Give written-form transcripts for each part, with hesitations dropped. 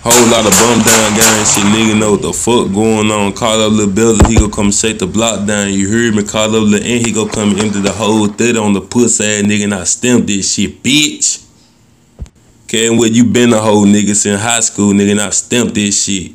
Whole lot of bump down gang shit, nigga know what the fuck going on. Call up Lil Bells, he gon' come shake the block down. You heard me? Call up Lil N, he gon' come empty the whole thing on the pussy ass nigga, and I stamp this shit, bitch. Okay, and what you been a whole nigga since high school, nigga, and I stamp this shit.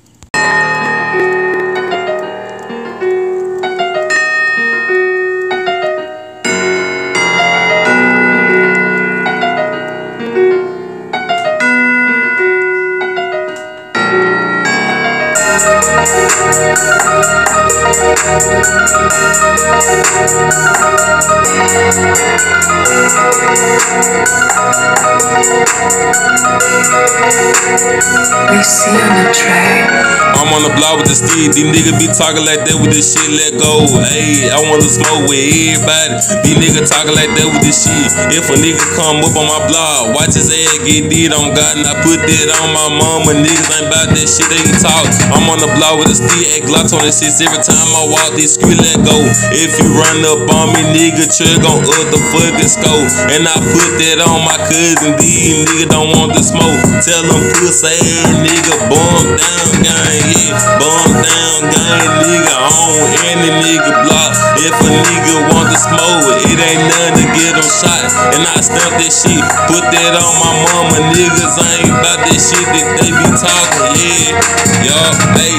I'm on the block with the stick. These niggas be talking like that with this shit, let go. Ayy, I wanna smoke with everybody. These niggas talking like that with this shit. If a nigga come up on my block, watch his ass get dead on God, and I put that on my mama. Niggas ain't about that shit, they talk. I'm on the block with a stick, at Glock 26. Every time I walk, this screw let go. If you run up on me, nigga, trick gon' up the fucking scope. And I put that on my cousin. These niggas don't want to smoke. Tell them pussy ass nigga, bump down gang, yeah. Bump down gang, nigga, on any nigga block. If a nigga want to smoke, it ain't nothing to get them shot. And I stamp that shit, put that on my mama. Niggas ain't about that shit that they be talking, yeah. Yo, hey.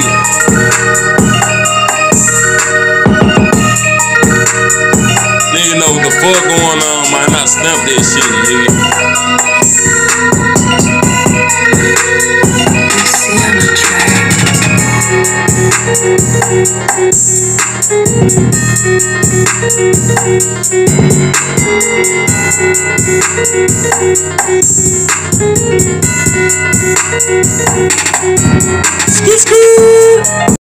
Nigga know what the fuck going on, man. I stamp that shit, nigga. Skoo skoo.